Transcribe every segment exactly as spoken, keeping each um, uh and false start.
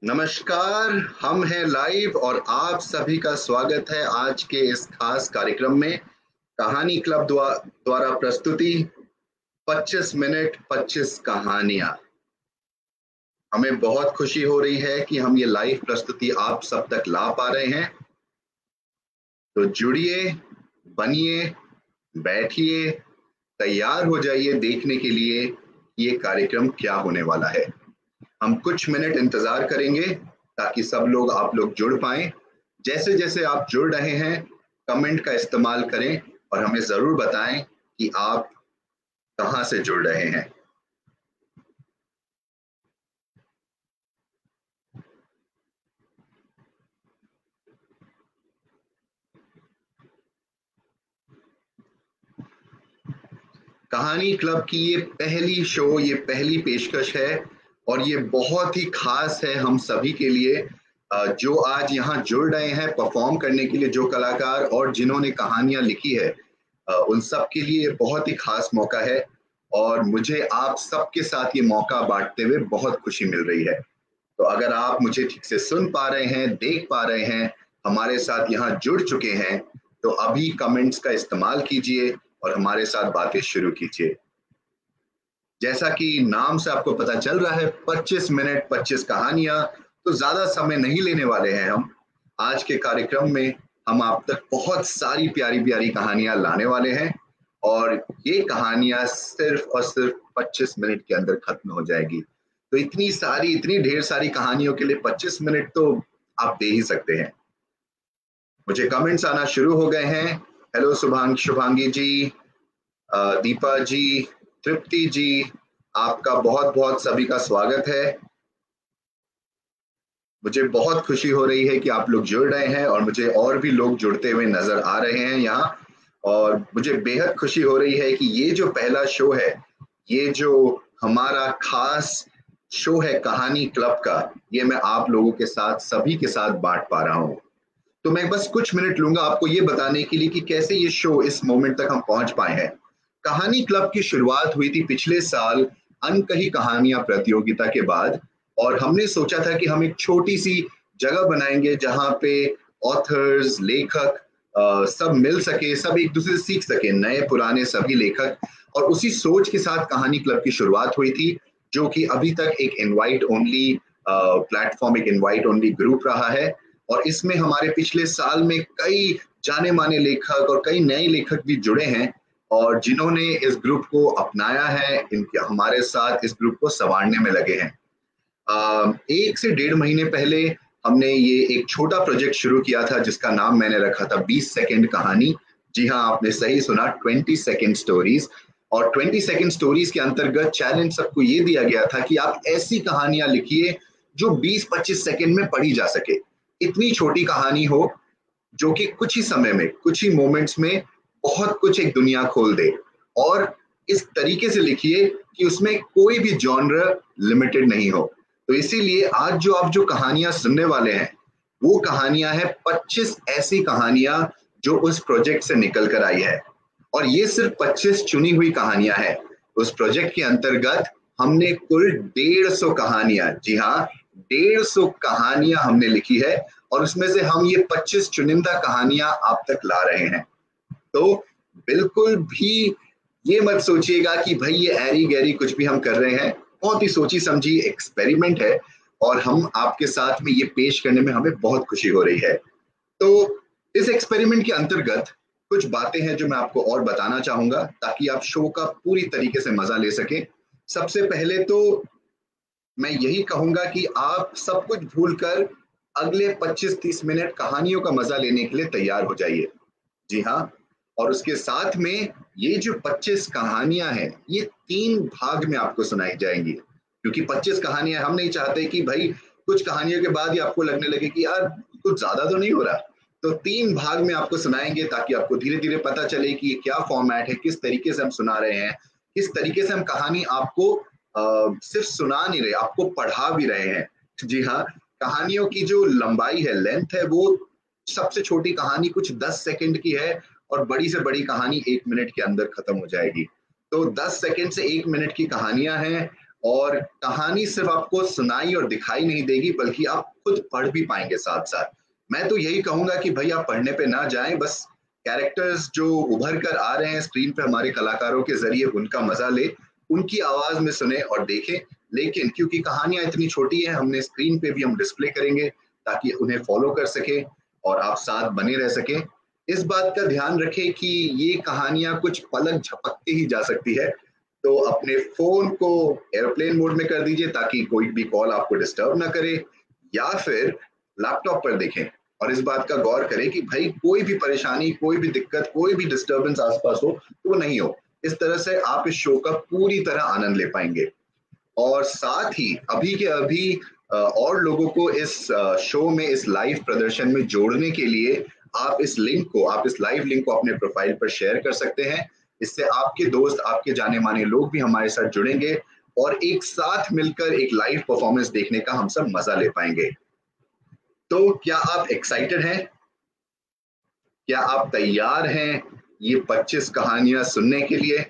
नमस्कार। हम हैं लाइव और आप सभी का स्वागत है आज के इस खास कार्यक्रम में। कहानी क्लब द्वा, द्वारा प्रस्तुति पच्चीस मिनट पच्चीस कहानियां। हमें बहुत खुशी हो रही है कि हम ये लाइव प्रस्तुति आप सब तक ला पा रहे हैं। तो जुड़िए, बनिए, बैठिए, तैयार हो जाइए देखने के लिए ये कार्यक्रम क्या होने वाला है। हम कुछ मिनट इंतजार करेंगे ताकि सब लोग आप लोग जुड़ पाएं। जैसे जैसे आप जुड़ रहे हैं कमेंट का इस्तेमाल करें और हमें जरूर बताएं कि आप कहां से जुड़ रहे हैं। कहानी क्लब की ये पहली शो, ये पहली पेशकश है और ये बहुत ही खास है हम सभी के लिए। जो आज यहाँ जुड़ रहे हैं परफॉर्म करने के लिए, जो कलाकार और जिन्होंने कहानियां लिखी है, उन सब के लिए बहुत ही खास मौका है और मुझे आप सबके साथ ये मौका बांटते हुए बहुत खुशी मिल रही है। तो अगर आप मुझे ठीक से सुन पा रहे हैं, देख पा रहे हैं, हमारे साथ यहाँ जुड़ चुके हैं, तो अभी कमेंट्स का इस्तेमाल कीजिए और हमारे साथ बातें शुरू कीजिए। जैसा कि नाम से आपको पता चल रहा है, पच्चीस मिनट पच्चीस कहानियां, तो ज्यादा समय नहीं लेने वाले हैं हम। आज के कार्यक्रम में हम आप तक बहुत सारी प्यारी प्यारी कहानियां लाने वाले हैं और ये कहानियां सिर्फ और सिर्फ पच्चीस मिनट के अंदर खत्म हो जाएगी। तो इतनी सारी, इतनी ढेर सारी कहानियों के लिए पच्चीस मिनट तो आप दे ही सकते हैं। मुझे कमेंट्स आना शुरू हो गए हैं। हेलो शुभांग शुभांगी जी, दीपा जी, तृप्ति जी, आपका बहुत बहुत सभी का स्वागत है। मुझे बहुत खुशी हो रही है कि आप लोग जुड़ रहे हैं और मुझे और भी लोग जुड़ते हुए नजर आ रहे हैं यहाँ, और मुझे बेहद खुशी हो रही है कि ये जो पहला शो है, ये जो हमारा खास शो है कहानी क्लब का, ये मैं आप लोगों के साथ, सभी के साथ बांट पा रहा हूँ। तो मैं बस कुछ मिनट लूंगा आपको ये बताने के लिए कि कैसे ये शो इस मोमेंट तक हम पहुंच पाए हैं। कहानी क्लब की शुरुआत हुई थी पिछले साल अनकही कहानियां प्रतियोगिता के बाद, और हमने सोचा था कि हम एक छोटी सी जगह बनाएंगे जहां पे ऑथर्स, लेखक आ, सब मिल सके, सब एक दूसरे से सीख सके, नए पुराने सभी लेखक। और उसी सोच के साथ कहानी क्लब की शुरुआत हुई थी, जो कि अभी तक एक इनवाइट ओनली प्लेटफॉर्म, एक इनवाइट ओनली ग्रुप रहा है। और इसमें हमारे पिछले साल में कई जाने माने लेखक और कई नए लेखक भी जुड़े हैं और जिन्होंने इस ग्रुप को अपनाया है, इनके हमारे साथ इस ग्रुप को संवारने में लगे हैं। एक से डेढ़ महीने पहले हमने ये एक छोटा प्रोजेक्ट शुरू किया था जिसका नाम मैंने रखा था बीस सेकंड कहानी। जी हाँ, आपने सही सुना, बीस सेकंड स्टोरीज। और बीस सेकंड स्टोरीज के अंतर्गत चैलेंज सबको ये दिया गया था कि आप ऐसी कहानियां लिखिए जो बीस पच्चीस सेकंड में पढ़ी जा सके। इतनी छोटी कहानी हो जो कि कुछ ही समय में, कुछ ही मोमेंट्स में बहुत कुछ एक दुनिया खोल दे, और इस तरीके से लिखिए कि उसमें कोई भी जॉनर लिमिटेड नहीं हो। तो इसीलिए आज जो आप जो कहानियां सुनने वाले हैं वो कहानियां हैं पच्चीस ऐसी कहानियां जो उस प्रोजेक्ट से निकल कर आई है, और ये सिर्फ पच्चीस चुनी हुई कहानियां हैं। उस प्रोजेक्ट के अंतर्गत हमने कुल डेढ़ सौ कहानियां, जी हाँ, डेढ़ सौ कहानियां हमने लिखी है, और उसमें से हम ये पच्चीस चुनिंदा कहानियां आप तक ला रहे हैं। तो बिल्कुल भी ये मत सोचिएगा कि भाई ये ऐरी गैरी कुछ भी हम कर रहे हैं। बहुत ही सोची समझी एक्सपेरिमेंट है और हम आपके साथ में ये पेश करने में हमें बहुत खुशी हो रही है। तो इस एक्सपेरिमेंट के अंतर्गत कुछ बातें हैं जो मैं आपको और बताना चाहूंगा ताकि आप शो का पूरी तरीके से मजा ले सके। सबसे पहले तो मैं यही कहूंगा कि आप सब कुछ भूलकर अगले पच्चीस तीस मिनट कहानियों का मजा लेने के लिए तैयार हो जाइए। जी हाँ, और उसके साथ में ये जो पच्चीस कहानियां हैं ये तीन भाग में आपको सुनाई जाएंगी, क्योंकि पच्चीस कहानियां, हम नहीं चाहते कि भाई कुछ कहानियों के बाद ही आपको लगने लगे कि यार कुछ ज्यादा तो नहीं हो रहा। तो तीन भाग में आपको सुनाएंगे ताकि आपको धीरे धीरे पता चले कि ये क्या फॉर्मेट है, किस तरीके से हम सुना रहे हैं, किस तरीके से हम कहानी आपको आ, सिर्फ सुना नहीं रहे, आपको पढ़ा भी रहे हैं। जी हाँ, कहानियों की जो लंबाई है, लेंथ है, वो सबसे छोटी कहानी कुछ दस सेकंड की है और बड़ी से बड़ी कहानी एक मिनट के अंदर खत्म हो जाएगी। तो दस सेकंड से एक मिनट की कहानियां हैं, और कहानी सिर्फ आपको सुनाई और दिखाई नहीं देगी, बल्कि आप खुद पढ़ भी पाएंगे साथ साथ। मैं तो यही कहूंगा कि भाई आप पढ़ने पे ना जाएं, बस कैरेक्टर्स जो उभर कर आ रहे हैं स्क्रीन पे हमारे कलाकारों के जरिए, उनका मजा ले, उनकी आवाज में सुने और देखें। लेकिन क्योंकि कहानियां इतनी छोटी है, हमने स्क्रीन पे भी हम डिस्प्ले करेंगे ताकि उन्हें फॉलो कर सके और आप साथ बने रह सके। इस बात का ध्यान रखें कि ये कहानियां कुछ पलक झपकते ही जा सकती है, तो अपने फोन को एयरप्लेन मोड में कर दीजिए ताकि कोई भी कॉल आपको डिस्टर्ब ना करे, या फिर लैपटॉप पर देखें और इस बात का गौर करें कि भाई कोई भी परेशानी, कोई भी दिक्कत, कोई भी डिस्टर्बेंस आसपास हो तो वो नहीं हो। इस तरह से आप इस शो का पूरी तरह आनंद ले पाएंगे। और साथ ही अभी के अभी और लोगों को इस शो में, इस लाइव प्रदर्शन में जोड़ने के लिए आप इस लिंक को, आप इस लाइव लिंक को अपने प्रोफाइल पर शेयर कर सकते हैं। इससे आपके दोस्त, आपके जाने माने लोग भी हमारे साथ जुड़ेंगे और एक साथ मिलकर एक लाइव परफॉर्मेंस देखने का हम सब मजा ले पाएंगे। तो क्या आप एक्साइटेड हैं? क्या आप तैयार हैं ये पच्चीस कहानियां सुनने के लिए?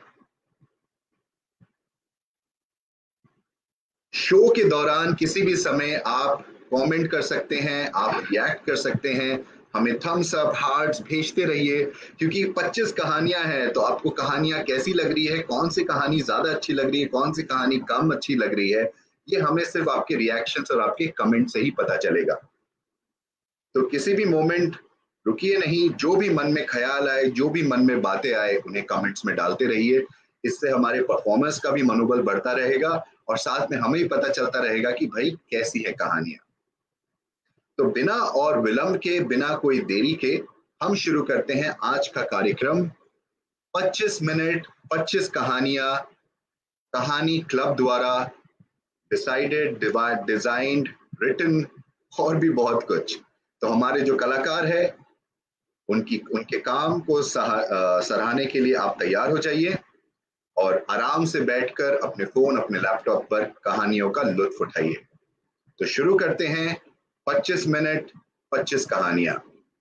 शो के दौरान किसी भी समय आप कमेंट कर सकते हैं, आप रिएक्ट कर सकते हैं, हमें थम्स अप, हार्ट्स भेजते रहिए, क्योंकि पच्चीस कहानियां हैं तो आपको कहानियां कैसी लग रही है, कौन सी कहानी ज्यादा अच्छी लग रही है, कौन सी कहानी कम अच्छी लग रही है, ये हमें सिर्फ आपके रिएक्शंस और आपके कमेंट से ही पता चलेगा। तो किसी भी मोमेंट रुकिए नहीं, जो भी मन में ख्याल आए, जो भी मन में बातें आए, उन्हें कमेंट्स में डालते रहिए। इससे हमारे परफॉर्मेंस का भी मनोबल बढ़ता रहेगा और साथ में हमें ही पता चलता रहेगा कि भाई कैसी है कहानियां। तो बिना और विलंब के, बिना कोई देरी के हम शुरू करते हैं आज का कार्यक्रम। पच्चीस मिनट पच्चीस कहानियां, कहानी क्लब द्वारा डिसाइडेड, डिजाइंड, रिटन और भी बहुत कुछ। तो हमारे जो कलाकार है उनकी उनके काम को सराहने के लिए आप तैयार हो जाइए और आराम से बैठकर अपने फोन, अपने लैपटॉप पर कहानियों का लुत्फ उठाइए। तो शुरू करते हैं पच्चीस मिनट पच्चीस कहानियां।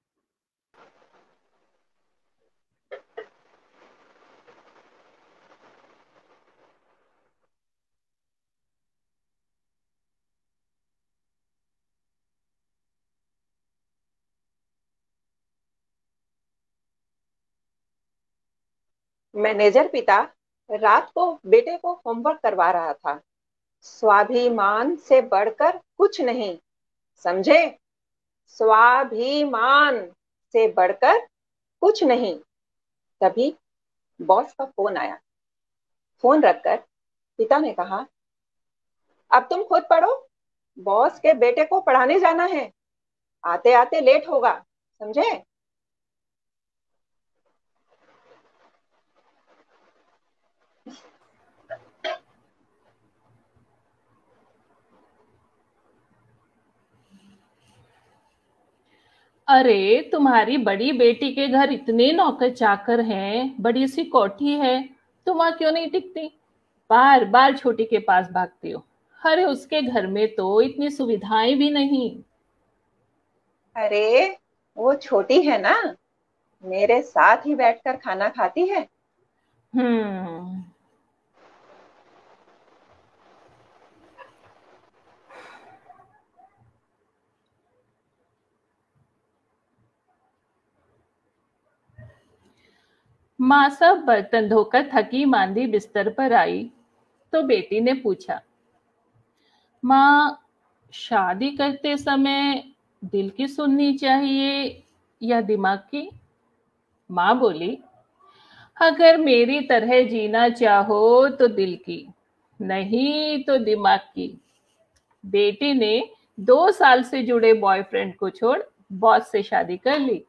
मैनेजर पिता रात को बेटे को होमवर्क करवा रहा था। स्वाभिमान से बढ़कर कुछ नहीं, समझे? स्वाभिमान से बढ़कर कुछ नहीं। तभी बॉस का फोन आया। फोन रखकर पिता ने कहा, अब तुम खुद पढ़ो, बॉस के बेटे को पढ़ाने जाना है, आते आते लेट होगा, समझे? अरे तुम्हारी बड़ी बेटी के घर इतने नौकर चाकर हैं, बड़ी सी कोठी है, तुम वहां क्यों नहीं टिकती? बार बार छोटी के पास भागती हो। अरे उसके घर में तो इतनी सुविधाएं भी नहीं। अरे वो छोटी है ना, मेरे साथ ही बैठकर खाना खाती है। हम्म माँ सब बर्तन धोकर थकी मांदी बिस्तर पर आई तो बेटी ने पूछा, माँ शादी करते समय दिल की सुननी चाहिए या दिमाग की? माँ बोली, अगर मेरी तरह जीना चाहो तो दिल की, नहीं तो दिमाग की। बेटी ने दो साल से जुड़े बॉयफ्रेंड को छोड़ बॉस से शादी कर ली।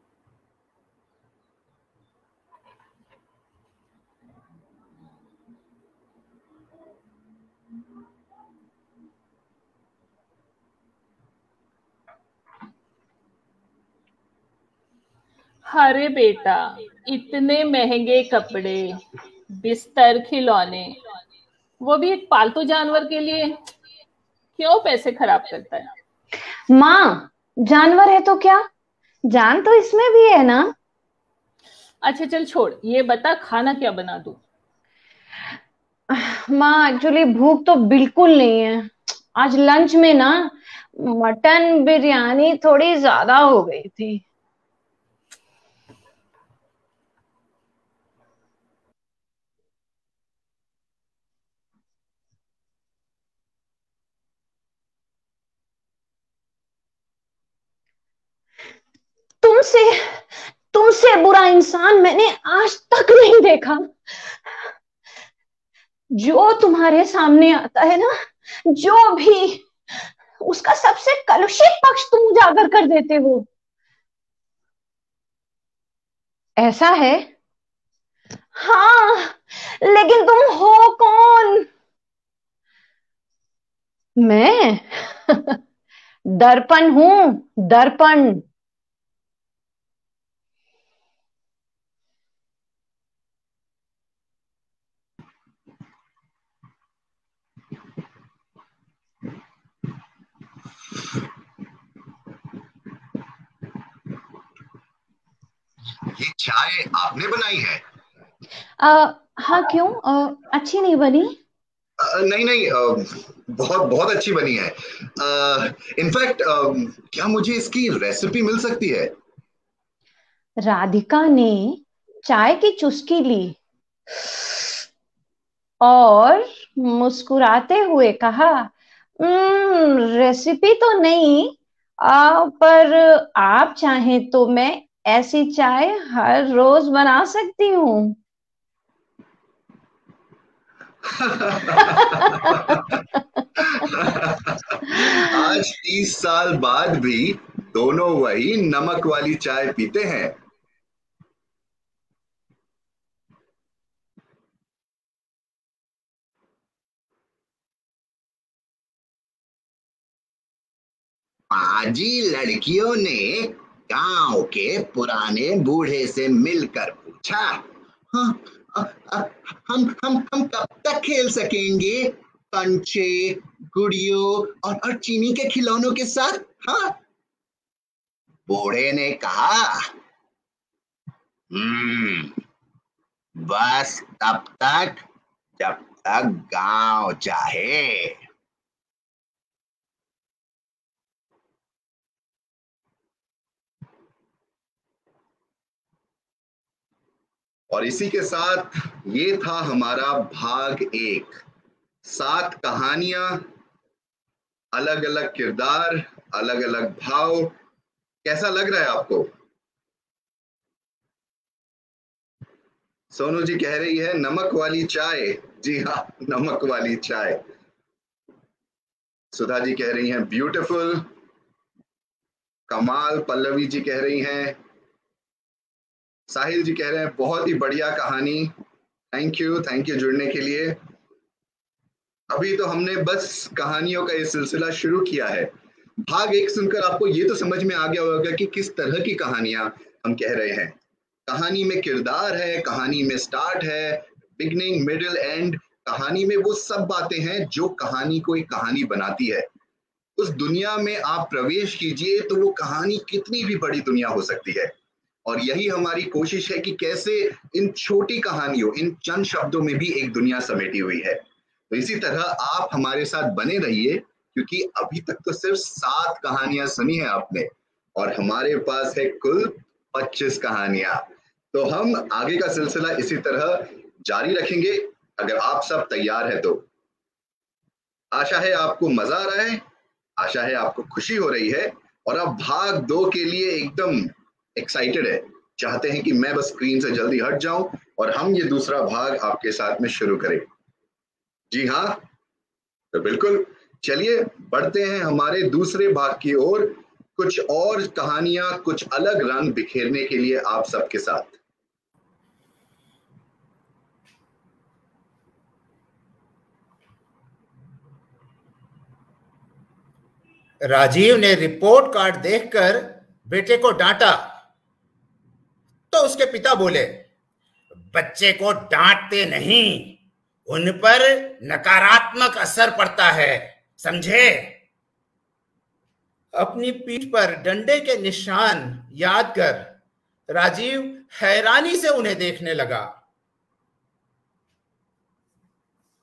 अरे बेटा, इतने महंगे कपड़े, बिस्तर, खिलौने, वो भी एक पालतू जानवर के लिए, क्यों पैसे खराब करता है? माँ, जानवर है तो क्या, जान तो इसमें भी है ना। अच्छा चल छोड़, ये बता खाना क्या बना दूं? माँ एक्चुअली भूख तो बिल्कुल नहीं है। आज लंच में ना मटन बिरयानी थोड़ी ज्यादा हो गई थी। तुमसे तुमसे बुरा इंसान मैंने आज तक नहीं देखा। जो तुम्हारे सामने आता है ना, जो भी, उसका सबसे कलुषित पक्ष तुम उजागर कर देते हो। ऐसा है? हाँ, लेकिन तुम हो कौन? मैं दर्पण हूं, दर्पण। ये चाय आपने बनाई है? आ, हाँ, क्यों? आ, अच्छी नहीं बनी? अ, नहीं नहीं, अ, बहुत बहुत अच्छी बनी है। इनफैक्ट क्या मुझे इसकी रेसिपी मिल सकती है? राधिका ने चाय की चुस्की ली और मुस्कुराते हुए कहा, "हम्म, रेसिपी तो नहीं, आ, पर आप चाहें तो मैं ऐसी चाय हर रोज बना सकती हूँ।" आज तीस साल बाद भी दोनों वही नमक वाली चाय पीते हैं। पाजी लड़कियों ने गांव के पुराने बूढ़े से मिलकर पूछा, हाँ, अ, अ, हम हम हम कब तक खेल सकेंगे कंचे, गुड़ियों और, और चीनी के खिलौनों के साथ? हाँ। बूढ़े ने कहा, हम्म बस तब तक जब तक गांव चाहे। और इसी के साथ ये था हमारा भाग एक। सात कहानियां, अलग अलग किरदार, अलग अलग भाव। कैसा लग रहा है आपको? सोनू जी कह रही है नमक वाली चाय। जी हाँ, नमक वाली चाय। सुधा जी कह रही हैं ब्यूटीफुल। कमाल। पल्लवी जी कह रही हैं, साहिल जी कह रहे हैं बहुत ही बढ़िया कहानी। थैंक यू, थैंक यू जुड़ने के लिए। अभी तो हमने बस कहानियों का ये सिलसिला शुरू किया है। भाग एक सुनकर आपको ये तो समझ में आ गया होगा कि किस तरह की कहानियां हम कह रहे हैं। कहानी में किरदार है, कहानी में स्टार्ट है, बिगनिंग मिडिल एंड। कहानी में वो सब बातें हैं जो कहानी को एक कहानी बनाती है। उस दुनिया में आप प्रवेश कीजिए तो वो कहानी कितनी भी बड़ी दुनिया हो सकती है। और यही हमारी कोशिश है कि कैसे इन छोटी कहानियों, इन चंद शब्दों में भी एक दुनिया समेटी हुई है। तो इसी तरह आप हमारे साथ बने रहिए, क्योंकि अभी तक तो सिर्फ सात कहानियां सुनी है आपने और हमारे पास है कुल पच्चीस कहानियां। तो हम आगे का सिलसिला इसी तरह जारी रखेंगे, अगर आप सब तैयार हैं तो। आशा है आपको मजा आ रहा है, आशा है आपको खुशी हो रही है और आप भाग दो के लिए एकदम एक्साइटेड है, चाहते हैं कि मैं बस स्क्रीन से जल्दी हट जाऊं और हम ये दूसरा भाग आपके साथ में शुरू करें। जी हाँ, तो बिल्कुल चलिए बढ़ते हैं हमारे दूसरे भाग की ओर, कुछ और कहानियां कुछ अलग रंग बिखेरने के लिए आप सबके साथ। राजीव ने रिपोर्ट कार्ड देखकर बेटे को डांटा तो उसके पिता बोले, बच्चे को डांटते नहीं, उन पर नकारात्मक असर पड़ता है, समझे? अपनी पीठ पर डंडे के निशान याद कर राजीव हैरानी से उन्हें देखने लगा।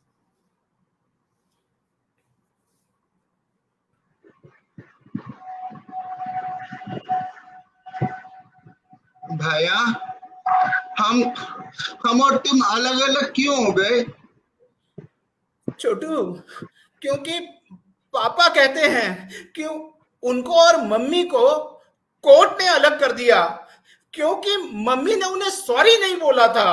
भैया, हम हम और तुम अलग अलग क्यों हो गए? छोटू, क्योंकि पापा कहते हैं कि उनको और मम्मी को कोर्ट ने अलग कर दिया, क्योंकि मम्मी ने उन्हें सॉरी नहीं बोला था।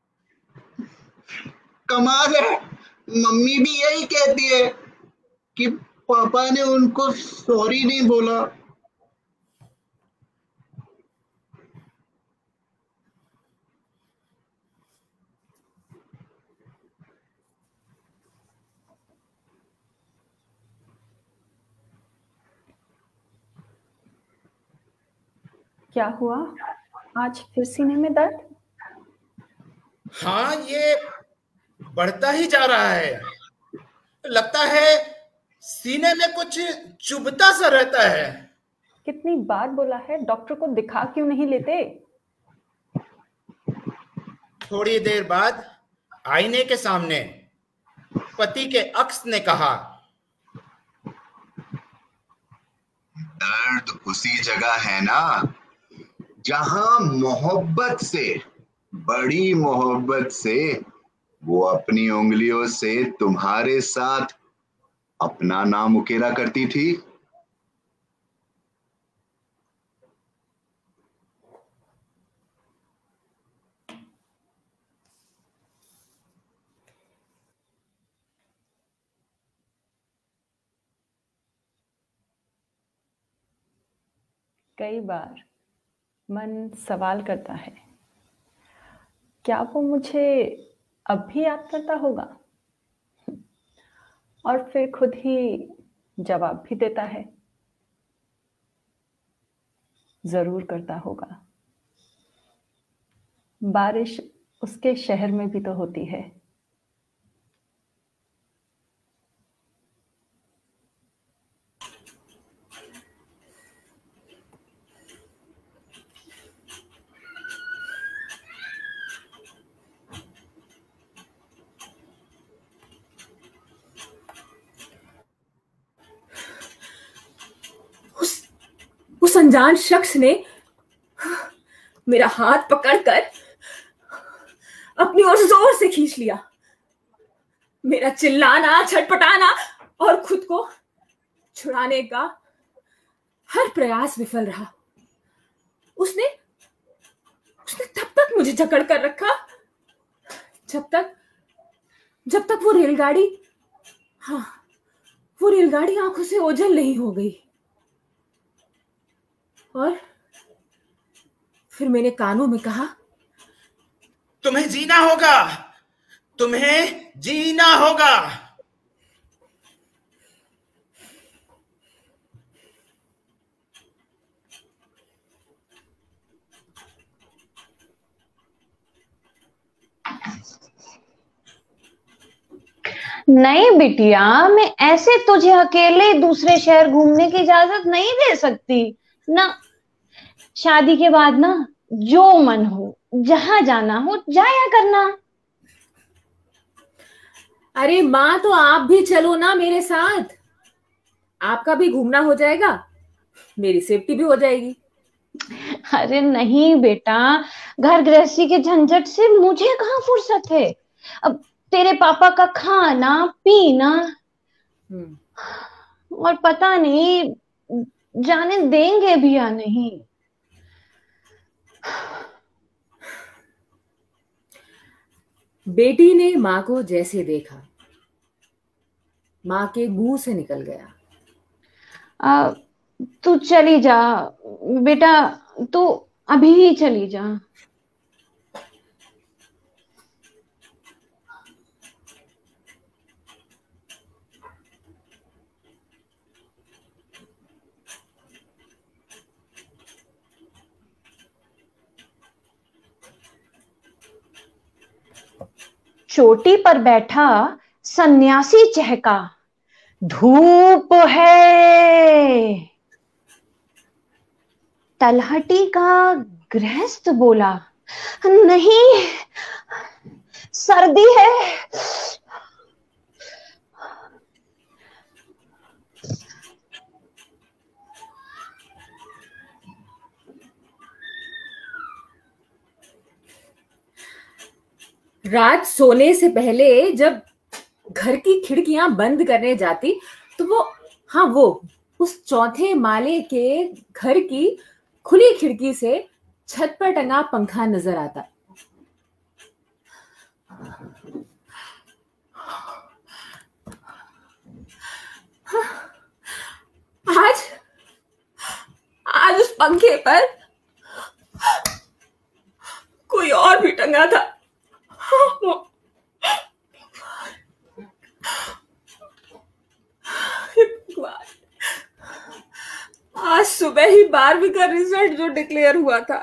कमाल है, मम्मी भी यही कहती है कि पापा ने उनको सॉरी नहीं बोला। क्या हुआ? आज फिर सीने में दर्द? हाँ, ये बढ़ता ही जा रहा है। लगता है सीने में कुछ चुभता सा रहता है। कितनी बार बोला है डॉक्टर को दिखा क्यों नहीं लेते? थोड़ी देर बाद आईने के सामने पति के अक्स ने कहा, दर्द उसी जगह है ना जहां मोहब्बत से, बड़ी मोहब्बत से वो अपनी उंगलियों से तुम्हारे साथ अपना नाम उकेरा करती थी। कई बार मन सवाल करता है, क्या वो मुझे अब भी याद करता होगा? और फिर खुद ही जवाब भी देता है, जरूर करता होगा। बारिश उसके शहर में भी तो होती है। उस अनजान शख्स ने मेरा हाथ पकड़कर अपनी ओर जोर से खींच लिया। मेरा चिल्लाना, छटपटाना और खुद को छुड़ाने का हर प्रयास विफल रहा। उसने उसने तब तक मुझे जकड़ कर रखा जब तक जब तक वो रेलगाड़ी हाँ वो रेलगाड़ी आंखों से ओझल नहीं हो गई। और फिर मैंने कानों में कहा, तुम्हें जीना होगा, तुम्हें जीना होगा। नहीं बिटिया, मैं ऐसे तुझे अकेले दूसरे शहर घूमने की इजाजत नहीं दे सकती ना। शादी के बाद ना जो मन हो, जहां जाना हो जाया करना। अरे माँ, तो आप भी चलो ना मेरे साथ। आपका भी घूमना हो जाएगा, मेरी सेफ्टी भी हो जाएगी। अरे नहीं बेटा, घर गृहस्थी के झंझट से मुझे कहाँ फुर्सत है। अब तेरे पापा का खाना पीना, और पता नहीं जाने देंगे भी या नहीं। बेटी ने माँ को जैसे देखा, माँ के मुंह से निकल गया, आ, तू चली जा बेटा, तू अभी ही चली जा। चोटी पर बैठा सन्यासी चहका, धूप है। तलहटी का गृहस्थ बोला, नहीं सर्दी है। रात सोने से पहले जब घर की खिड़कियां बंद करने जाती तो वो हाँ वो उस चौथे माले के घर की खुली खिड़की से छत पर टंगा पंखा नजर आता। आज आज उस पंखे पर कोई और भी टंगा था। आज सुबह ही बारहवीं का रिजल्ट जो डिक्लेयर हुआ था,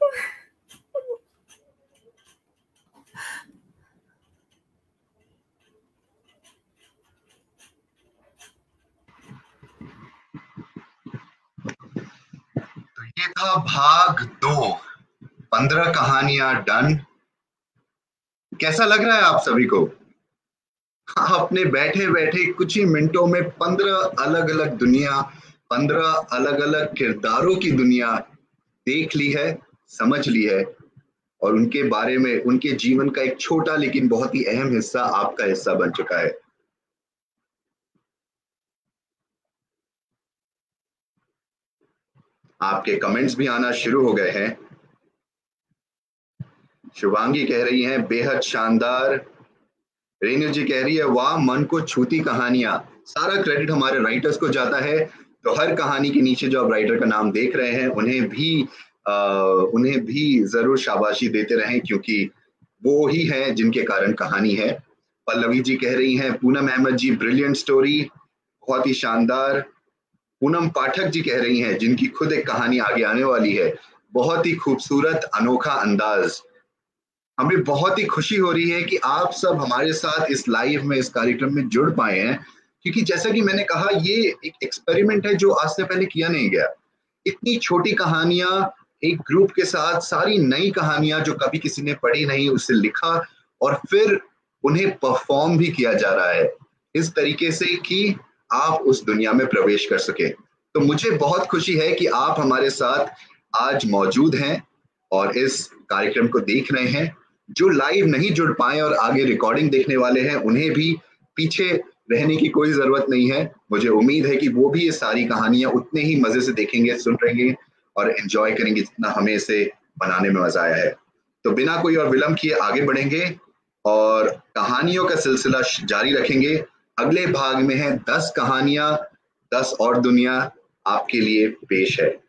तो ये था भाग दो, पंद्रह कहानियां डन। कैसा लग रहा है आप सभी को? आपने बैठे बैठे कुछ ही मिनटों में पंद्रह अलग अलग दुनिया, पंद्रह अलग अलग किरदारों की दुनिया देख ली है, समझ ली है, और उनके बारे में, उनके जीवन का एक छोटा लेकिन बहुत ही अहम हिस्सा आपका हिस्सा बन चुका है। आपके कमेंट्स भी आना शुरू हो गए हैं। शुभांगी कह रही हैं बेहद शानदार। रेणु जी कह रही है वाह, मन को छूती कहानियां। सारा क्रेडिट हमारे राइटर्स को जाता है, तो हर कहानी के नीचे जो आप राइटर का नाम देख रहे हैं उन्हें भी आ, उन्हें भी जरूर शाबाशी देते रहें, क्योंकि वो ही है जिनके कारण कहानी है। पल्लवी जी कह रही हैं पूनम अहमद जी ब्रिलियंट स्टोरी, बहुत ही शानदार। पूनम पाठक जी कह रही हैं जिनकी खुद एक कहानी आगे आने वाली है, बहुत ही खूबसूरत अनोखा अंदाज। हमें बहुत ही खुशी हो रही है कि आप सब हमारे साथ इस लाइव में, इस कार्यक्रम में जुड़ पाए हैं, क्योंकि जैसा कि मैंने कहा ये एक एक्सपेरिमेंट है जो आज से पहले किया नहीं गया। इतनी छोटी कहानियां एक ग्रुप के साथ, सारी नई कहानियां जो कभी किसी ने पढ़ी नहीं उसे लिखा और फिर उन्हें परफॉर्म भी किया जा रहा है इस तरीके से कि आप उस दुनिया में प्रवेश कर सके। तो मुझे बहुत खुशी है कि आप हमारे साथ आज मौजूद हैं और इस कार्यक्रम को देख रहे हैं। जो लाइव नहीं जुड़ पाए और आगे रिकॉर्डिंग देखने वाले हैं उन्हें भी पीछे रहने की कोई जरूरत नहीं है। मुझे उम्मीद है कि वो भी ये सारी कहानियां उतने ही मजे से देखेंगे, सुन रहेंगे और एंजॉय करेंगे जितना हमें इसे बनाने में मजा आया है। तो बिना कोई और विलंब किए आगे बढ़ेंगे और कहानियों का सिलसिला जारी रखेंगे। अगले भाग में है दस कहानियां, दस और दुनिया आपके लिए पेश है।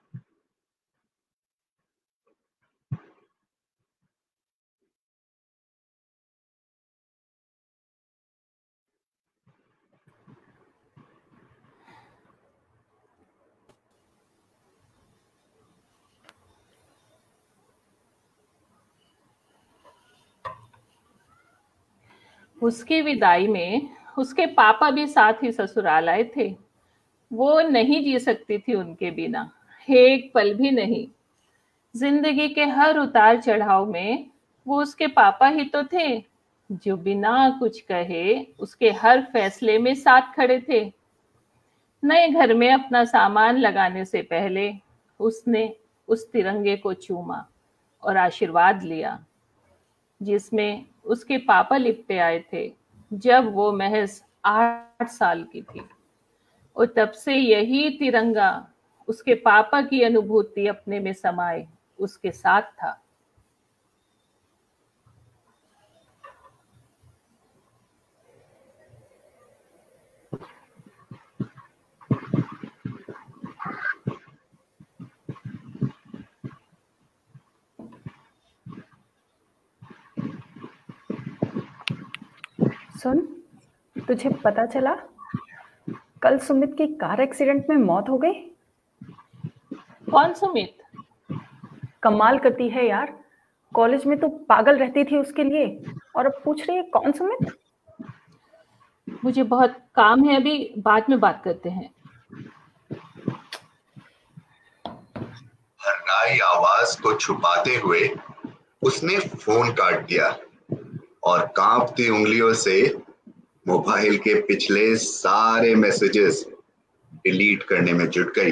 उसकी विदाई में उसके पापा भी साथ ही ससुराल आए थे। वो नहीं जी सकती थी उनके बिना, एक पल भी नहीं। जिंदगी के हर उतार चढ़ाव में वो उसके पापा ही तो थे जो बिना कुछ कहे उसके हर फैसले में साथ खड़े थे। नए घर में अपना सामान लगाने से पहले उसने उस तिरंगे को चूमा और आशीर्वाद लिया जिसमें उसके पापा लिपटे आए थे जब वो महज आठ साल की थी। और तब से यही तिरंगा उसके पापा की अनुभूति अपने में समाये उसके साथ था। सुन, तुझे पता चला कल सुमित की कार एक्सीडेंट में मौत हो गई। कौन सुमित? कमाल करती है यार, कॉलेज में तो पागल रहती थी उसके लिए और अब पूछ रही है कौन सुमित। मुझे बहुत काम है, अभी बाद में बात करते हैं। हर्राई आवाज को छुपाते हुए उसने फोन काट दिया और कांपती उंगलियों से मोबाइल के पिछले सारे मैसेजेस डिलीट करने में जुट गई।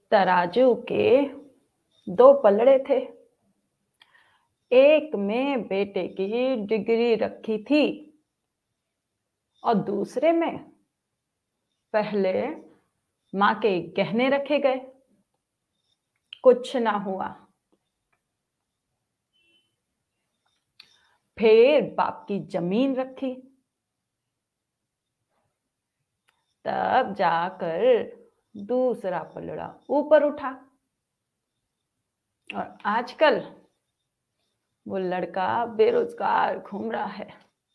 तराजू के दो पलड़े थे। एक में बेटे की डिग्री रखी थी और दूसरे में पहले माँ के गहने रखे गए। कुछ ना हुआ। फिर बाप की जमीन रखी, तब जाकर दूसरा पलड़ा ऊपर उठा। और आजकल वो लड़का बेरोजगार घूम रहा है।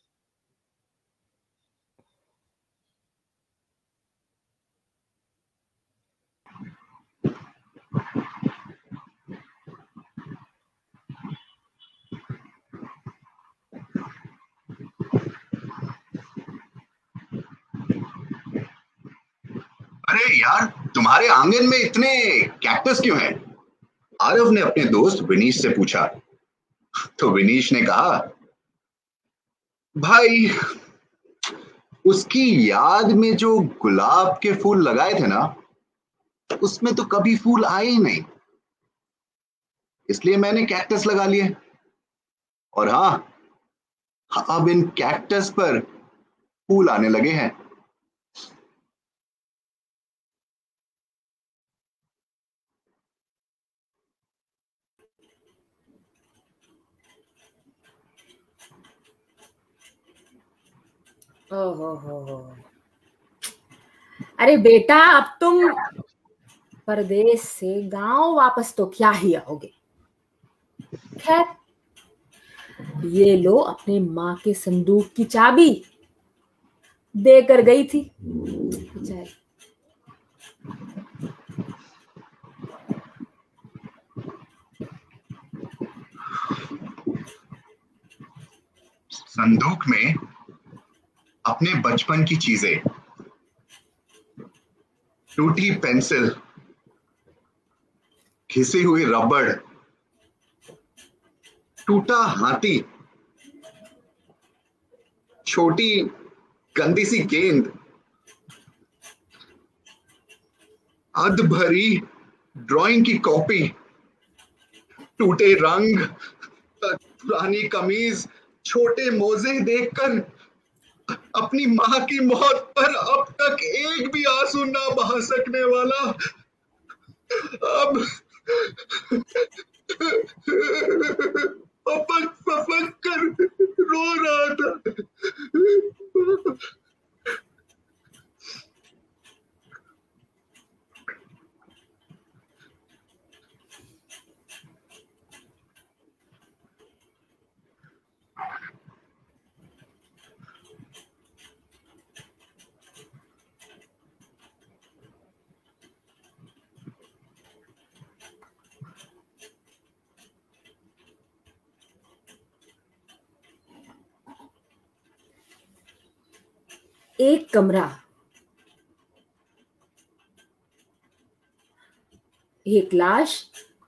अरे यार, तुम्हारे आंगन में इतने कैक्टस क्यों हैं? आरव ने अपने दोस्त विनीश से पूछा। तो विनीश ने कहा, भाई उसकी याद में जो गुलाब के फूल लगाए थे ना, उसमें तो कभी फूल आए ही नहीं, इसलिए मैंने कैक्टस लगा लिए। और हाँ, अब इन कैक्टस पर फूल आने लगे हैं। ओहो हो। अरे बेटा, अब तुम परदेश से गांव वापस तो क्या ही आओगे। खैर, ये लो अपने माँ के संदूक की चाबी, देकर गई थी बेचारी। संदूक में अपने बचपन की चीजें, टूटी पेंसिल, घिसी हुई रबड़, टूटा हाथी, छोटी गंदी सी गेंद, अध भरी ड्राइंग की कॉपी, टूटे रंग, पुरानी कमीज, छोटे मोजे देखकर अपनी मां की मौत पर अब तक एक भी आंसू ना बहा सकने वाला अब पपक पपक कर रो रहा था। एक कमरा, एक लाश,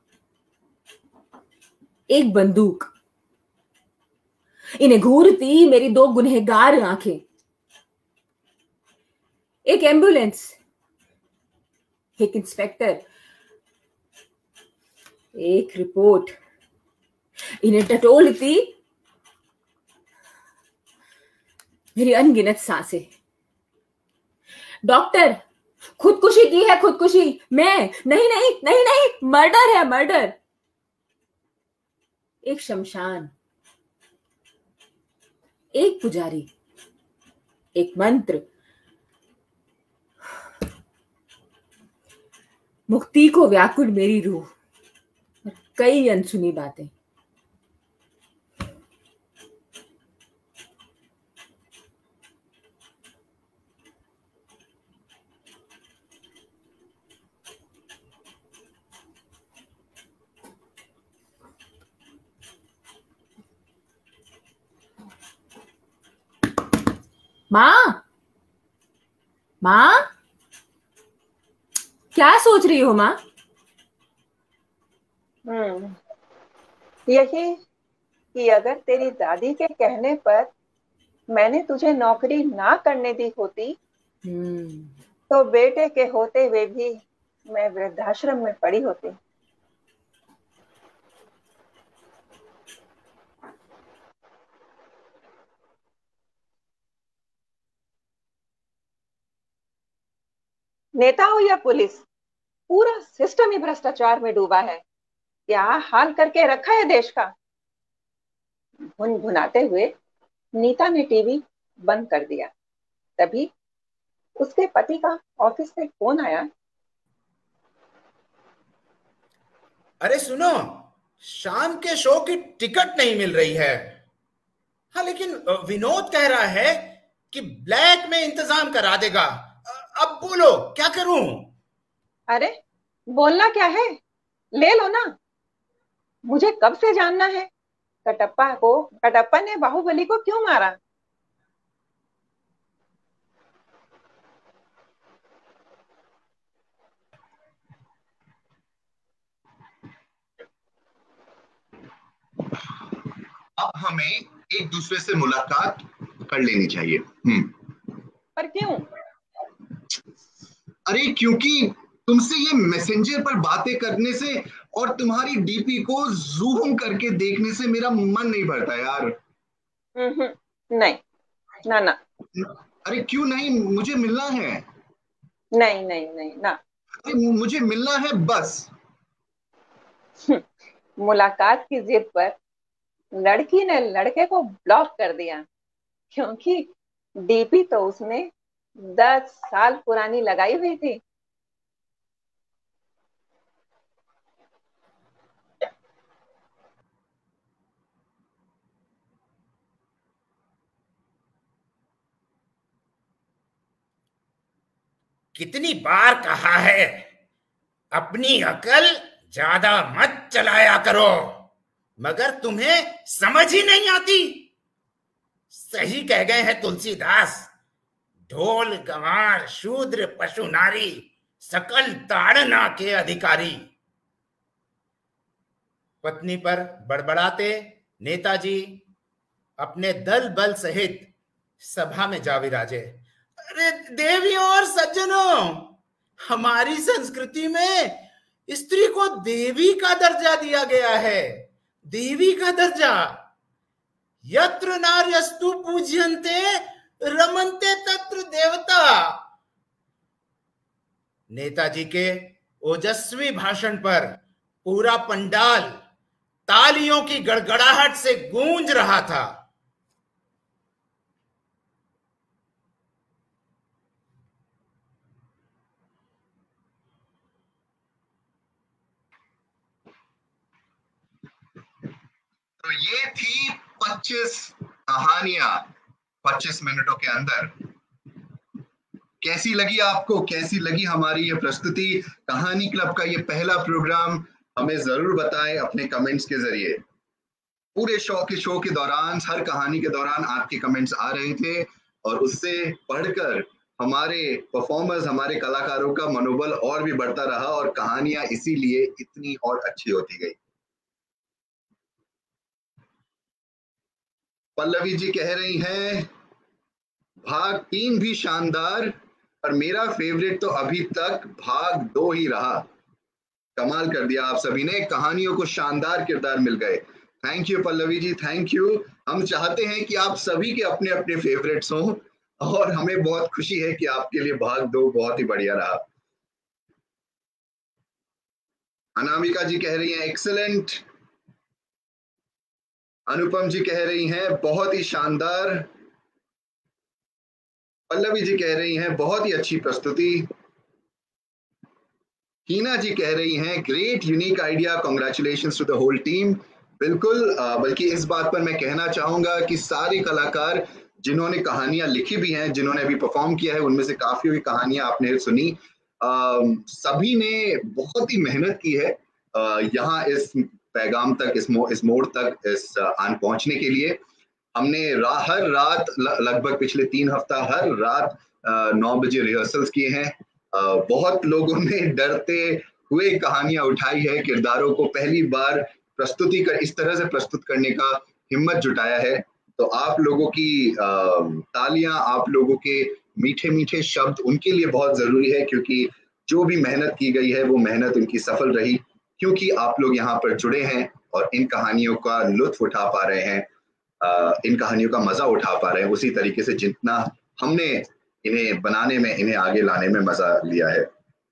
एक बंदूक, इन्हें घूरती मेरी दो गुनहगार आंखें, एक एम्बुलेंस, एक इंस्पेक्टर, एक रिपोर्ट, इन्हें टटोलती मेरी अनगिनत सांसें। डॉक्टर, खुदकुशी की है, खुदकुशी। मैं नहीं नहीं नहीं नहीं मर्डर है, मर्डर। एक शमशान, एक पुजारी, एक मंत्र, मुक्ति को व्याकुल मेरी रूह, और कई अनसुनी बातें। मां, मां, क्या सोच रही हो मां? हम्म यही कि अगर तेरी दादी के कहने पर मैंने तुझे नौकरी ना करने दी होती, हम्म तो बेटे के होते हुए भी मैं वृद्धाश्रम में पड़ी होती। नेता हो या पुलिस, पूरा सिस्टम ही भ्रष्टाचार में डूबा है। क्या हाल करके रखा है देश का। भुनभुनाते हुए नीता ने टीवी बंद कर दिया। तभी उसके पति का ऑफिस से फोन आया। अरे सुनो, शाम के शो की टिकट नहीं मिल रही है। हाँ, लेकिन विनोद कह रहा है कि ब्लैक में इंतजाम करा देगा। अब बोलो क्या करूं? अरे बोलना क्या है, ले लो ना। मुझे कब से जानना है कटप्पा को कटप्पा ने बाहुबली को क्यों मारा। अब हमें एक दूसरे से मुलाकात कर लेनी चाहिए। हम्म पर क्यों? अरे क्योंकि तुमसे ये मैसेंजर पर बातें करने से और तुम्हारी डीपी को जूम करके देखने से मेरा मन नहीं भरता यार। नहीं, ना ना। अरे क्यों नहीं, मुझे मिलना है। नहीं नहीं नहीं ना। अरे मुझे मिलना है बस। मुलाकात की जिद पर लड़की ने लड़के को ब्लॉक कर दिया, क्योंकि डीपी तो उसने दस साल पुरानी लगाई हुई थी। कितनी बार कहा है, अपनी अकल ज्यादा मत चलाया करो, मगर तुम्हें समझ ही नहीं आती। सही कह गए हैं तुलसीदास, ढोल गंवार शूद्र पशु नारी सकल ताड़ना के अधिकारी। पत्नी पर बड़बड़ाते नेताजी अपने दल बल सहित सभा में जा विराजे। अरे देवियों और सज्जनों, हमारी संस्कृति में स्त्री को देवी का दर्जा दिया गया है। देवी का दर्जा। यत्र नार्यस्तु पूज्यन्ते रमन्ते तत्र देवता। नेताजी के ओजस्वी भाषण पर पूरा पंडाल तालियों की गड़गड़ाहट से गूंज रहा था। तो ये थी पच्चीस कहानियां पच्चीस मिनटों के अंदर। कैसी लगी आपको, कैसी लगी हमारी ये प्रस्तुति? कहानी क्लब का ये पहला प्रोग्राम हमें जरूर बताएं अपने कमेंट्स के जरिए। पूरे शो के शो के दौरान, हर कहानी के दौरान आपके कमेंट्स आ रहे थे और उससे पढ़कर हमारे परफॉर्मर्स, हमारे कलाकारों का मनोबल और भी बढ़ता रहा और कहानियां इसीलिए इतनी और अच्छी होती गई। पल्लवी जी कह रही हैं भाग तीन भी शानदार, पर मेरा फेवरेट तो अभी तक भाग दो ही रहा। कमाल कर दिया आप सभी ने, कहानियों को शानदार किरदार मिल गए। Thank you Pallavi ji, thank you. हम चाहते हैं कि आप सभी के अपने अपने फेवरेट्स हों और हमें बहुत खुशी है कि आपके लिए भाग दो बहुत ही बढ़िया रहा। अनामिका जी कह रही हैं एक्सीलेंट। अनुपम जी कह रही हैं बहुत ही शानदार। पल्लवी जी कह रही हैं बहुत ही अच्छी प्रस्तुति। हीना जी कह रही हैं great unique idea, congratulations to the whole team. बिल्कुल, बल्कि इस बात पर मैं कहना चाहूंगा कि सारे कलाकार जिन्होंने कहानियां लिखी भी हैं, जिन्होंने अभी परफॉर्म किया है, उनमें से काफी हुई कहानियां आपने सुनी। आ, सभी ने बहुत ही मेहनत की है यहाँ इस पैगाम तक, इस मो, इस मोड़ तक, इस आन पहुंचने के लिए। हमने रा, हर रात लगभग पिछले तीन हफ्ता हर रात नौ बजे रिहर्सल्स किए हैं। आ, बहुत लोगों ने डरते हुए कहानियां उठाई है, किरदारों को पहली बार प्रस्तुति कर इस तरह से प्रस्तुत करने का हिम्मत जुटाया है। तो आप लोगों की तालियां, आप लोगों के मीठे मीठे शब्द उनके लिए बहुत जरूरी है, क्योंकि जो भी मेहनत की गई है वो मेहनत उनकी सफल रही, क्योंकि आप लोग यहाँ पर जुड़े हैं और इन कहानियों का लुत्फ उठा पा रहे हैं, इन कहानियों का मजा उठा पा रहे हैं उसी तरीके से जितना हमने इन्हें बनाने में, इन्हें आगे लाने में मजा लिया है।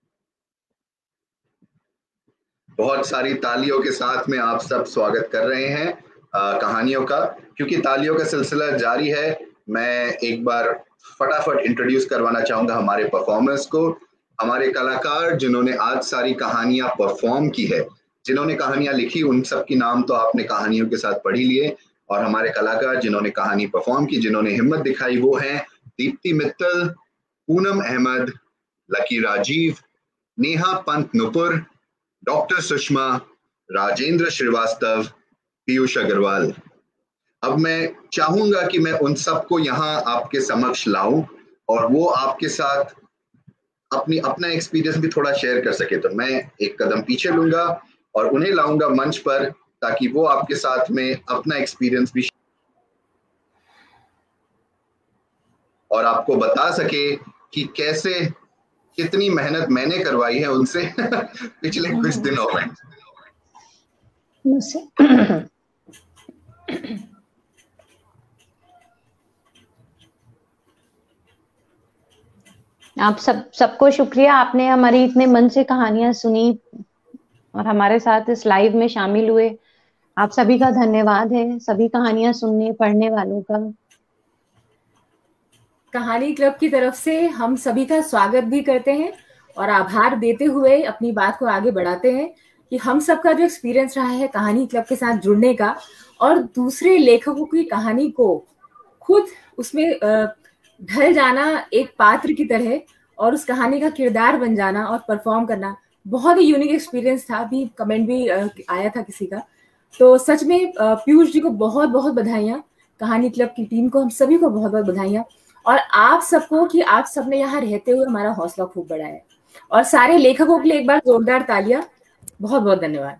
बहुत सारी तालियों के साथ में आप सब स्वागत कर रहे हैं आ, कहानियों का, क्योंकि तालियों का सिलसिला जारी है। मैं एक बार फटाफट इंट्रोड्यूस करवाना चाहूंगा हमारे परफॉर्मर्स को, हमारे कलाकार जिन्होंने आज सारी कहानियां परफॉर्म की है, जिन्होंने कहानियां लिखी, उन सब की नाम तो आपने कहानियों के साथ पढ़ी लिए, और हमारे कलाकार जिन्होंने कहानी परफॉर्म की, जिन्होंने हिम्मत दिखाई, वो हैं दीप्ति मित्तल, पूनम अहमद, लकी राजीव, नेहा पंत नुपुर, डॉक्टर सुषमा, राजेंद्र श्रीवास्तव, पीयूष अग्रवाल। अब मैं चाहूंगा कि मैं उन सबको यहाँ आपके समक्ष लाऊं और वो आपके साथ अपनी अपना एक्सपीरियंस भी थोड़ा शेयर कर सके। तो मैं एक कदम पीछे लूंगा और उन्हें लाऊंगा मंच पर, ताकि वो आपके साथ में अपना एक्सपीरियंस भी और आपको बता सके कि कैसे, कितनी मेहनत मैंने करवाई है उनसे पिछले कुछ दिनों में। आप सब सबको शुक्रिया, आपने हमारी इतने मन से कहानियां सुनी और हमारे साथ इस लाइव में शामिल हुए। आप सभी का धन्यवाद है, सभी कहानियां सुनने पढ़ने वालों का। कहानी क्लब की तरफ से हम सभी का स्वागत भी करते हैं और आभार देते हुए अपनी बात को आगे बढ़ाते हैं कि हम सबका जो एक्सपीरियंस रहा है कहानी क्लब के साथ जुड़ने का और दूसरे लेखकों की कहानी को खुद उसमें ढल जाना एक पात्र की तरह और उस कहानी का किरदार बन जाना और परफॉर्म करना, बहुत ही यूनिक एक्सपीरियंस था। अभी कमेंट भी आया था किसी का, तो सच में पीयूष जी को बहुत बहुत बधाइयाँ, कहानी क्लब की टीम को, हम सभी को बहुत बहुत बधाइयाँ, और आप सबको कि आप सबने यहाँ रहते हुए हमारा हौसला खूब बढ़ाया। और सारे लेखकों के लिए एक बार जोरदार तालियां, बहुत बहुत धन्यवाद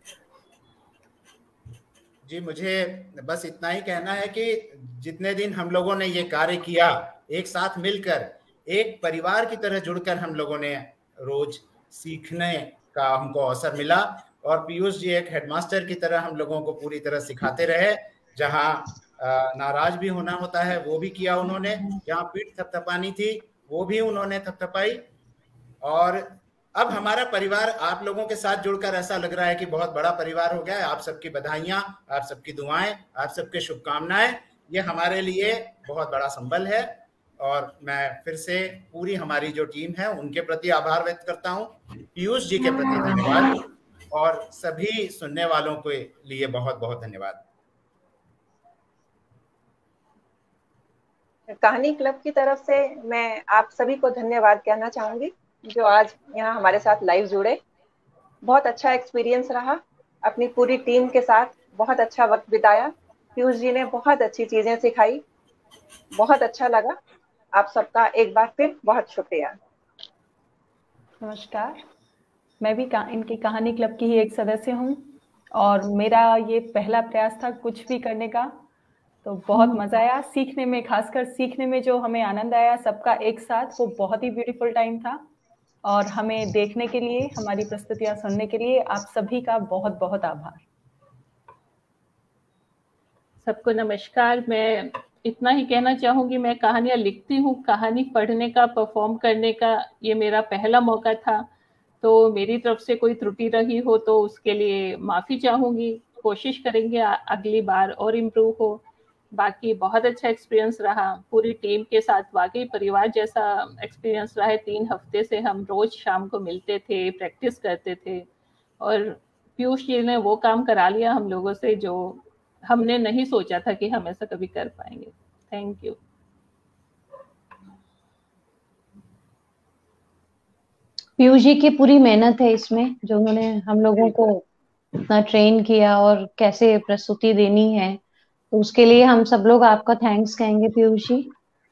जी। मुझे बस इतना ही कहना है कि जितने दिन हम लोगों ने ये कार्य किया, एक साथ मिलकर, एक परिवार की तरह जुड़कर हम लोगों ने रोज सीखने का हमको अवसर मिला, और पीयूष जी एक हेडमास्टर की तरह हम लोगों को पूरी तरह सिखाते रहे। जहाँ नाराज भी होना होता है वो भी किया उन्होंने, जहाँ पीठ थपथपानी थी वो भी उन्होंने थपथपाई। और अब हमारा परिवार आप लोगों के साथ जुड़कर ऐसा लग रहा है कि बहुत बड़ा परिवार हो गया है। आप सबकी बधाइयाँ, आप सबकी दुआएं, आप सबके शुभकामनाएं, ये हमारे लिए बहुत बड़ा संबल है। और मैं फिर से पूरी हमारी जो टीम है उनके प्रति आभार व्यक्त करता हूँ, पीयूष जी के प्रति धन्यवाद, और सभी सुनने वालों के लिए बहुत बहुत धन्यवाद। कहानी क्लब की तरफ से मैं आप सभी को धन्यवाद कहना चाहूंगी जो आज यहाँ हमारे साथ लाइव जुड़े। बहुत अच्छा एक्सपीरियंस रहा, अपनी पूरी टीम के साथ बहुत अच्छा वक्त बिताया। पीयूष जी ने बहुत अच्छी चीजें सिखाई, बहुत अच्छा लगा। आप सबका एक बार फिर बहुत शुक्रिया। नमस्कार, मैं भी इनकी कहानी क्लब की ही एक सदस्य हूँ और मेरा ये पहला प्रयास था कुछ भी करने का, तो बहुत मजा आया सीखने में, खासकर सीखने में जो हमें आनंद आया सबका एक साथ, वो बहुत ही ब्यूटीफुल टाइम था। और हमें देखने के लिए, हमारी प्रस्तुतियां सुनने के लिए आप सभी का बहुत बहुत आभार। सबको नमस्कार। मैं इतना ही कहना चाहूंगी, मैं कहानियां लिखती हूँ, कहानी पढ़ने का, परफॉर्म करने का ये मेरा पहला मौका था, तो मेरी तरफ से कोई त्रुटि रही हो तो उसके लिए माफ़ी चाहूंगी। कोशिश करेंगे अगली बार और इम्प्रूव हो। बाकी बहुत अच्छा एक्सपीरियंस रहा पूरी टीम के साथ, वाकई परिवार जैसा एक्सपीरियंस रहा है। तीन हफ्ते से हम रोज शाम को मिलते थे, प्रैक्टिस करते थे, और पीयूष जी ने वो काम करा लिया हम लोगों से जो हमने नहीं सोचा था कि हम ऐसा कभी कर पाएंगे। Thank you. पीयूष जी की पूरी मेहनत है इसमें, जो उन्होंने हम लोगों को इतना ट्रेन किया और कैसे प्रस्तुति देनी है, तो उसके लिए हम सब लोग आपका थैंक्स कहेंगे पीयूष जी।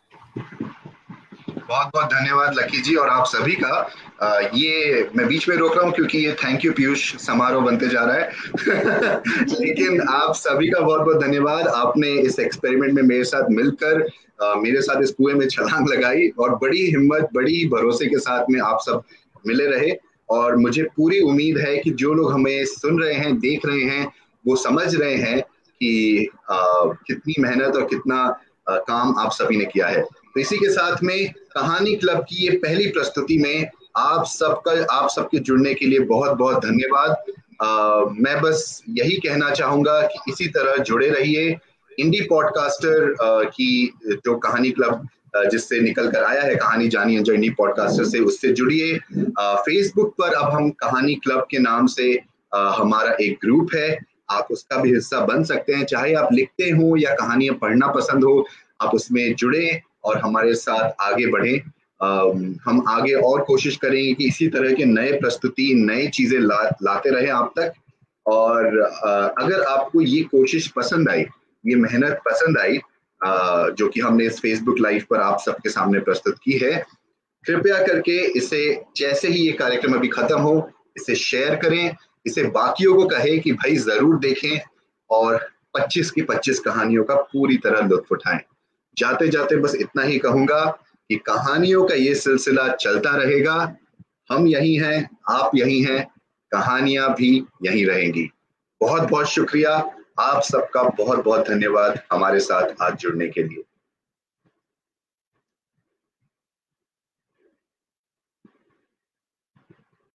बहुत बहुत धन्यवाद लकी जी और आप सभी का। आ, ये मैं बीच में रोक रहा हूँ क्योंकि ये थैंक यू पीयूष समारोह बनते जा रहा है लेकिन आप सभी का बहुत बहुत धन्यवाद। आपने इस एक्सपेरिमेंट में मेरे साथ मिलकर आ, मेरे साथ इस कुएं में छलांग लगाई और बड़ी हिम्मत, बड़ी भरोसे के साथ में आप सब मिले रहे। और मुझे पूरी उम्मीद है कि जो लोग हमें सुन रहे हैं, देख रहे हैं, वो समझ रहे हैं कि आ, कितनी मेहनत और कितना आ, काम आप सभी ने किया है। तो इसी के साथ में कहानी क्लब की ये पहली प्रस्तुति में आप सबका आप सबके जुड़ने के लिए बहुत बहुत धन्यवाद। आ, मैं बस यही कहना चाहूंगा कि इसी तरह जुड़े रहिए। इंडी पॉडकास्टर की जो कहानी क्लब जिससे निकल कर आया है, कहानी जानी एंजॉय इंडी पॉडकास्टर से, उससे जुड़िए। फेसबुक पर अब हम कहानी क्लब के नाम से आ, हमारा एक ग्रुप है, आप उसका भी हिस्सा बन सकते हैं। चाहे आप लिखते हो या कहानियां पढ़ना पसंद हो, आप उसमें जुड़े और हमारे साथ आगे बढ़ें। हम आगे और कोशिश करेंगे कि इसी तरह के नए प्रस्तुति, नए चीजें ला, लाते रहे आप तक। और अगर आपको ये कोशिश पसंद आई, ये मेहनत पसंद आई जो कि हमने इस फेसबुक लाइव पर आप सबके सामने प्रस्तुत की है, कृपया करके इसे, जैसे ही ये कार्यक्रम अभी खत्म हो, इसे शेयर करें, इसे बाकियों को कहें कि भाई जरूर देखें और पच्चीस की पच्चीस कहानियों का पूरी तरह लुत्फ उठाएं। जाते जाते बस इतना ही कहूंगा कि कहानियों का ये सिलसिला चलता रहेगा। हम यही हैं, आप यही हैं, कहानियां भी यहीं रहेंगी। बहुत बहुत शुक्रिया, आप सबका बहुत बहुत धन्यवाद हमारे साथ आज जुड़ने के लिए।